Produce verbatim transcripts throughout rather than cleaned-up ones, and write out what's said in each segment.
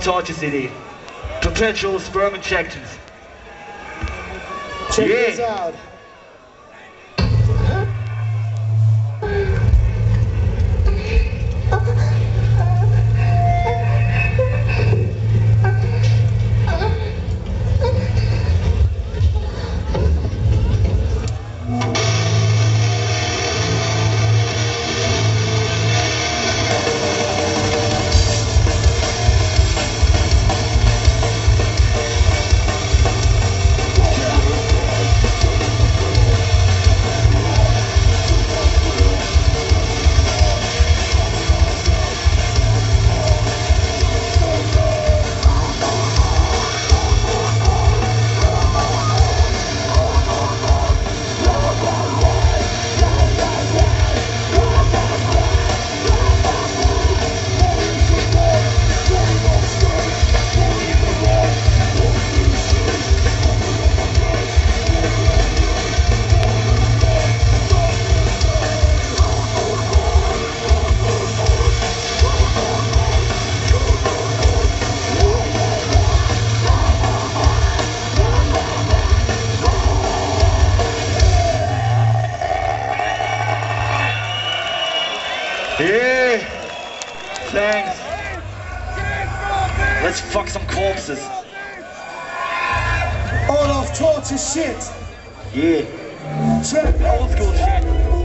Torture City. Perpetual sperm injections. Check Yeah. this out. Yeah, thanks. Let's fuck some corpses. All of torture shit. Yeah, Check old school shit.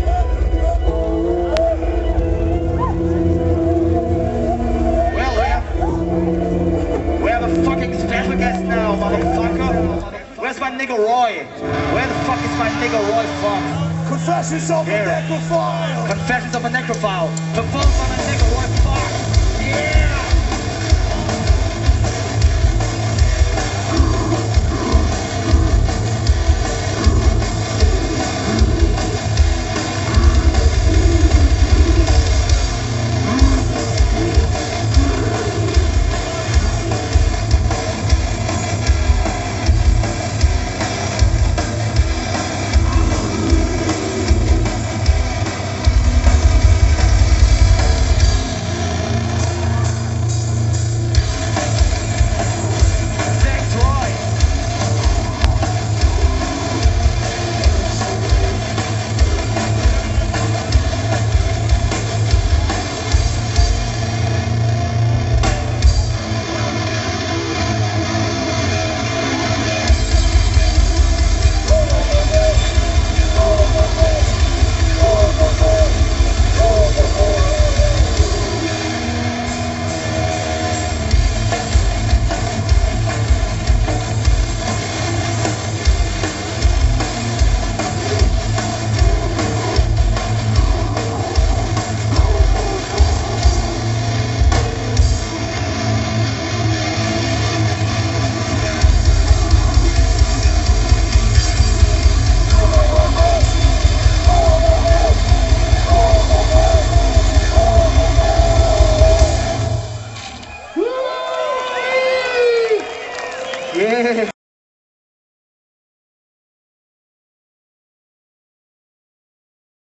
Well, we have, we have a fucking special guest now, motherfucker. Where's my nigga Roy? Where the fuck is my nigga Roy from? Confessions of a Here. necrophile. Confessions of a Necrophile. Performed by my nigga Roy